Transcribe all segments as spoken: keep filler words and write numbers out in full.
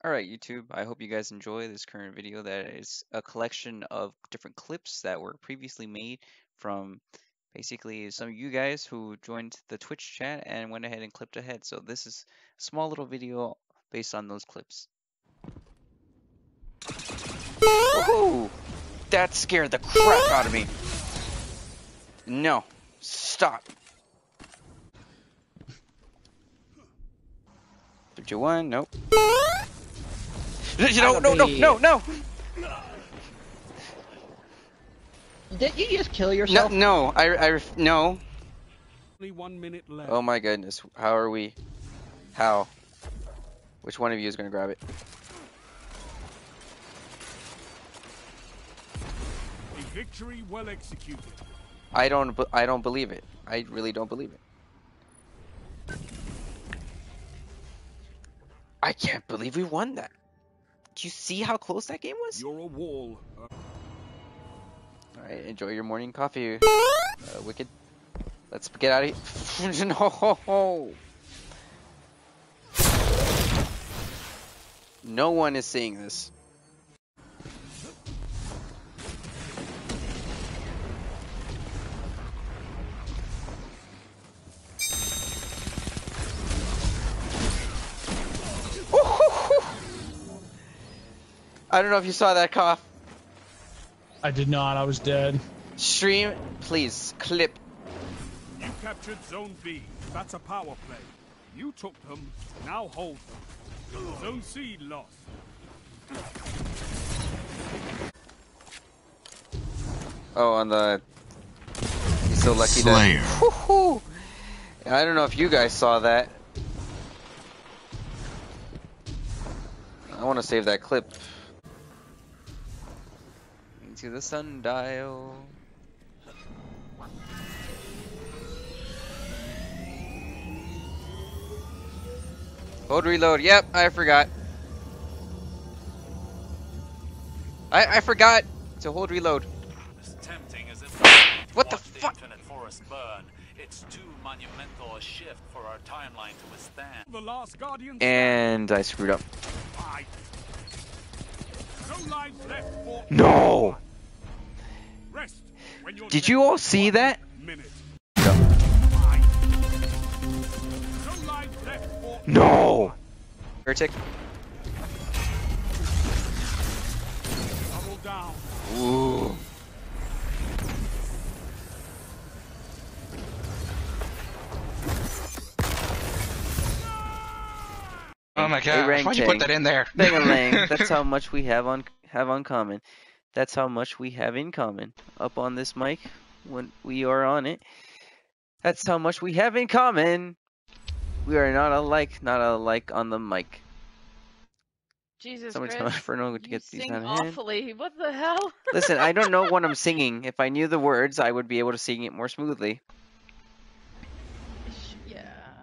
Alright, YouTube, I hope you guys enjoy this current video that is a collection of different clips that were previously made from basically some of you guys who joined the Twitch chat and went ahead and clipped ahead. So this is a small little video based on those clips. Woohoo! That scared the crap out of me. No. Stop. three, two, one, nope. No, no, no, no, no! Did you just kill yourself? No, no, I, I, no. Only one minute left. Oh my goodness, how are we? How? Which one of you is gonna grab it? A victory well executed. I don't, I don't believe it. I really don't believe it. I can't believe we won that. Do you see how close that game was? You're a wall. Uh Alright, enjoy your morning coffee, uh, Wicked. Let's get out of here. No! No one is seeing this. I don't know if you saw that cough. I did not, I was dead. Stream, please, clip. You captured Zone B. That's a power play. You took them, now hold them. Zone C lost. Oh, on the... He's so lucky Slayer. that... Woohoo! I don't know if you guys saw that. I want to save that clip. To the sundial. Hold reload. Yep, I forgot. I I forgot to hold reload. As tempting as it What the watch fuck? The infinite forest burn. It's too monumental a shift for our timeline to withstand. The last guardian. And I screwed up. Five. No lives left for No. Rest when you're Did you all see that? minute. No. Five. No lives left for No. Heretic. double down. Ooh. Oh my Hey, god, rank why'd you tank. put that in there? Bang-a-lang. That's how much we have on have on common. That's how much we have in common. Up on this mic when we are on it. That's how much we have in common. We are not alike, not alike on the mic. Jesus Someone Chris, tell Inferno to you get these sing on hand. awfully. What the hell? Listen, I don't know what I'm singing. If I knew the words, I would be able to sing it more smoothly. Yeah.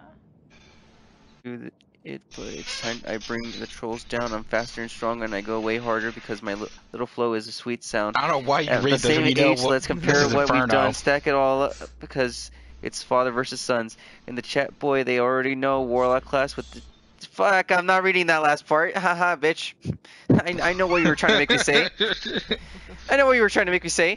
Do the- it, but it's time I bring the trolls down. I'm faster and stronger, and I go way harder because my li little flow is a sweet sound. I don't know why you At read the this same when you know age, what, let's this compare is what we've Inferno. done, stack it all up, because it's father versus sons. In the chat, boy, they already know Warlock class with the... Fuck, I'm not reading that last part. Haha, bitch. I, I know what you were trying to make me say. I know what you were trying to make me say.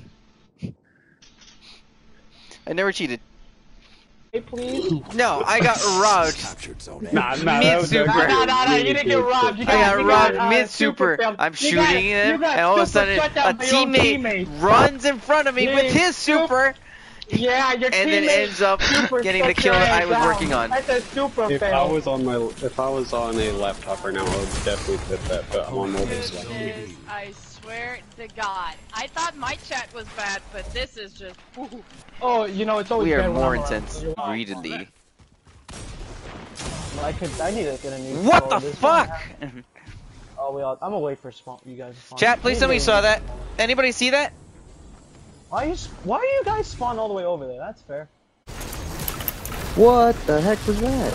I never cheated. Hey, please. No, I got robbed. Nah, nah, Mid that was super. No, no, no, no, you didn't get robbed. You I got, got you robbed got, uh, mid super. failed. I'm You shooting got- him, you got and all of a super sudden, shut down a by your own teammate teammate. runs in front of me Yeah, with his super, Yeah, your and then teammate ends up super getting the shut kill your I ass was down. working on. That's a super If fail. I was on my, if I was on a laptop right now, I would definitely fit that. But I'm on mobile, so. Goodness, I swear to God. I thought my chat was bad, but this is just. Whew. Oh, you know, it's always We are bad when more I'm around. intense, You're right. greedily. I could, I need to get a new. What the controller. This one fuck? has- Oh, we all, I'm gonna wait for spawn. You guys. to spawn. Chat, please tell me you saw that. Anybody see that? Why are you? Why are you guys spawn all the way over there? That's fair. What the heck was that?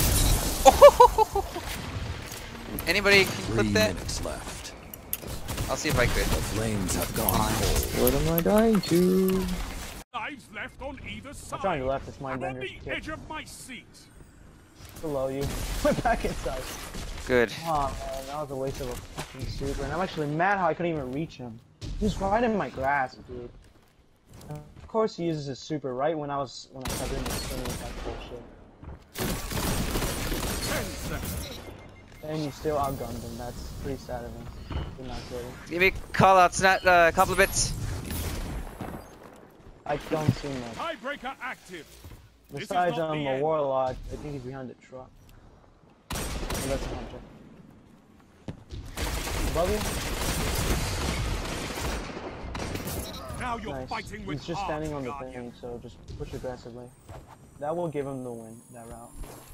Anybody can clip that? Minutes left. I'll see if I could. Flames have gone cold. What am I dying to? Lives left on either side. Watch on your left, it's I'm on Mindbender's the kid. edge of my seat. Below you. Went back inside. Good. Oh man, that was a waste of a fucking super. And I'm actually mad how I couldn't even reach him. He was right in my grasp, dude. And of course he uses his super right when I was when I started in the swing with that bullshit. Ten seconds. And you still outgunned him. That's pretty sad of him. You're not good. Give me callouts, not uh, compliments. I don't see much. Tiebreaker active. This is Besides, not um, the a end. warlock, I think he's behind the truck. Oh, that's a hunter. Above you? Now you're Nice. fighting with He's just heart, standing on the Guardian. thing, so just push aggressively. That will give him the win, that route.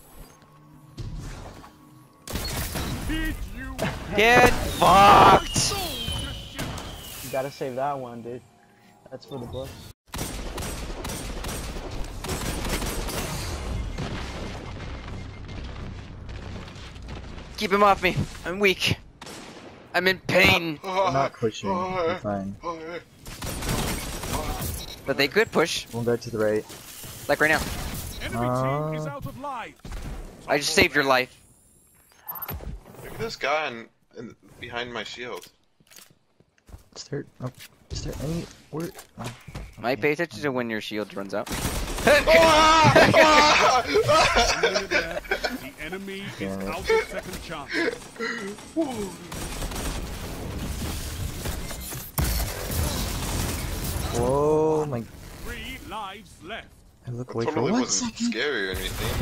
Did you Get fucked! You gotta save that one, dude. That's for the books. Keep him off me. I'm weak. I'm in pain. I'm not pushing. You're fine. But they could push, One guy to the right. like right now. Enemy team is Uh, out of life. I just saved your life. Look at this guy in, in, behind my shield. Is there, oh, is there any word? Oh, Might okay. pay attention to when your shield runs out. Minute left. The enemy is Damn it. out of second chance. Whoa, my! Three lives left. I look away for Totally one wasn't second. scary or anything.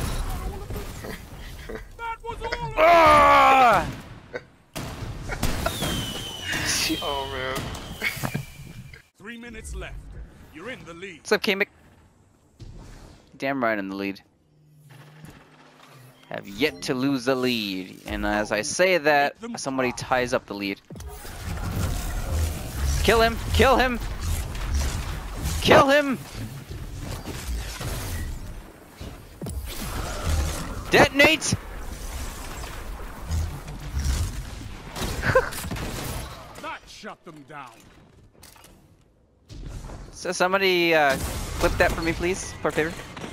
That was all. Ah! Oh man. Three minutes left. You're in the lead. What's up, K-Mick? Damn right in the lead. Have yet to lose the lead. And as I say that, somebody ties up the lead. Kill him! Kill him! Kill him! Detonate! That shut them down. So somebody uh, clip that for me, please, for a favor.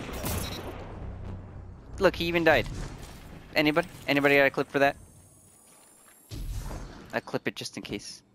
Look, he even died. Anybody? Anybody got a clip for that? I clip it just in case.